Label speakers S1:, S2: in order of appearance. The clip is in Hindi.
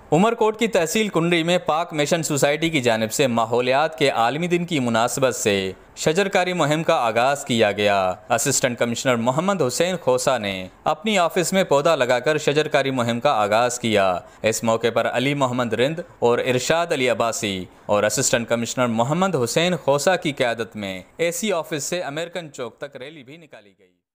S1: उमरकोट की तहसील कुंडी में पाक मिशन सोसाइटी की जानिब से माहौलियात के आलमी दिन की मुनासबत से शजरकारी मुहिम का आगाज किया गया। असिस्टेंट कमिश्नर मोहम्मद हुसैन खोसा ने अपनी ऑफिस में पौधा लगाकर शजरकारी मुहिम का आगाज किया। इस मौके पर अली मोहम्मद रिंद और इरशाद अली अब्बासी और असिस्टेंट कमिश्नर मोहम्मद हुसैन खोसा की क़यादत में एसी ऑफिस से अमेरिकन चौक तक रैली भी निकाली गई।